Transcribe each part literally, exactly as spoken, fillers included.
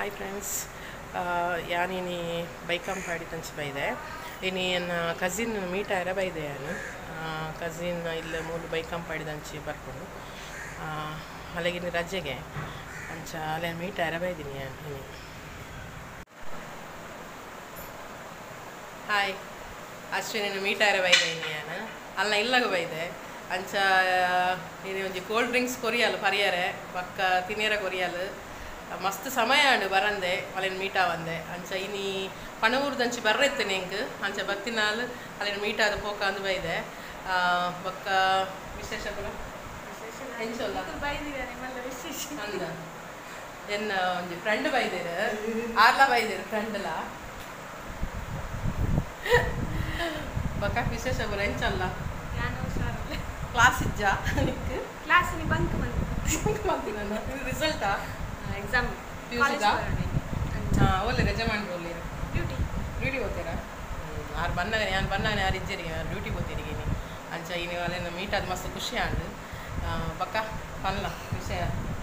Hi friends, ಯಾನಿನಿ ಬೈಕಂಪ್ ಪಾಡಿತಂಚಿ ಬೈದೆ ಇನಿ ನನ್ನ cousin meet ಆಯರ ಬೈದೆ ಯಾನು ಕಸಿನ್ ಇಲ್ಲ ಮೂಲು ಬೈಕಂಪ್ ಪಾಡಿದಂಚಿ ಬರ್ಕೊಂಡು ಅಲ್ಲಿಗಿನ ರಜೆಗೆ ಅಂಚ ಅಲ್ಲೇ ಮೀಟ್ ಆಯರ ಬೈದಿನಿ ಯಾನು ಇನಿ. ಹಾಯ್ ಅಶ್ವಿನಿ ಮೀಟ್ ಆಯರ ಬೈದೆ ಇನಿ ಯಾನು ಅಲ್ಲ ಇಲ್ಲಾಗ ಬೈದೆ ಅಂಚ ಇದು ಒಂಜಿ ಕೋಲ್ಡ್ ಡ್ರಿಂಕ್ಸ್ ಕೊರಿಯಲ್ ಪರಿಯರೆ ಪಕ್ಕ ತಿನ್ನಿಯರ ಕೊರಿಯಲ್ ಮಸ್ತ್ ಸಮಯ ಆಂಡು ಬರಂದೆ ಅಲ್ಲಿನ ಮೀಟ ಬಂದೆ ಅಂಚ ಇನಿ ಪಣವೂರ್ದಂಚಿ ಬರ್ರೆತ್ತೆ ನೆಂಕ್ ಅಂಚ ಬತ್ತಿನಾಲ್ ಅಲ್ಲಿನ ಮೀಟ ಅದು ಪೋಕ ಅಂದು ಬೈದೆ ಪಕ್ಕ ವಿಶೇಷ ಕೂಡ ಎಂಚಲ್ಲ ಅಂದ ಎನ್ನ ಒಂಜಿ ಫ್ರೆಂಡ್ ಬೈದೇರ ಆರ್ಲ ಬೈದೇರ ಫ್ರೆಂಡ್ಲ ಪಕ್ಕ ವಿಶೇಷ ಕೂಡ ಎಂಚಲ್ಲ ಕ್ಲಾಸ್ ಇಜ್ಜಾ ನಿಕ್ಕು ಕ್ಲಾಸ್ ನಿ ಬಂಕ್ ಬಂತು ಬಂಕ್ ಬಂತು ನಾನು ರಿಸಲ್ಟಾ ಎಕ್ಸಾಮ್ ಪ್ಯೂಸಿದಾ ಹಾಂ ಒಳ್ಳೆ ರಜೆ ಮಾಡಿ ಒಳ್ಳೆ ಡ್ಯೂಟಿ ಡ್ಯೂಟಿ ಹೋಗ್ತೀರಾ ಆರು ಬಂದಾಗ ನಾನು ಬಂದಾಗ ಯಾರು ಇಜ್ಜರಿ ಡ್ಯೂಟಿ ಹೋಗ್ತೀರಿ ಅಂಚ ಈ ನೀವು ಅಲ್ಲೇನು ಮೀಟ್ ಅದು ಮಸ್ತ್ ಖುಷಿ ಆಂಡು ಪಕ್ಕ ಪಲ್ಲ ವಿಷಯ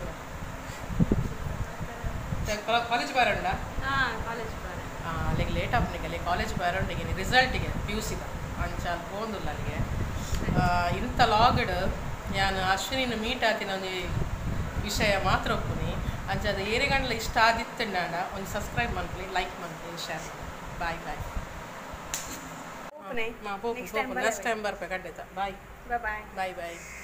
ಕಾಲೇಜ್ ಬಾರಂಡ ಹಾಂ ಕಾಲೇಜ್ ಬಾರ ಅಲ್ಲಿಗೆ ಲೇಟ್ ಆಪ್ನಿಗೆ ಅಲ್ಲಿ ಕಾಲೇಜ್ ಬಾರಂಡಿಗೆ ರಿಸಲ್ಟಿಗೆ ಪ್ಯೂಸಿದ ಅಂಚ ಅಲ್ಲಿ ಹೋಗುದಿಲ್ಲ ಅಲ್ಲಿಗೆ ಇಂಥ ಲಾಗ್ಡ್ ನಾನು ಅಶ್ವಿನಿನ ಮೀಟ್ ಆತಿನ ಒಂದು ವಿಷಯ ಮಾತ್ರ ಒಪ್ಪುನಿ ಅಂಚ ಅದು ಏರಿಗಂಡ್ಲ ಇಷ್ಟ ಆದಿತ್ತಂಡ ಒಂದು ಸಬ್ಸ್ಕ್ರೈಬ್ ಮಾಡ್ಲಿ ಲೈಕ್ ಮಾಡ್ಲಿ share bye bye next time ಬರ್ಬೇಕು ಖಂಡಿತ ಬಾಯ್ ಬಾಯ್ ಬಾಯ್ ಬಾಯ್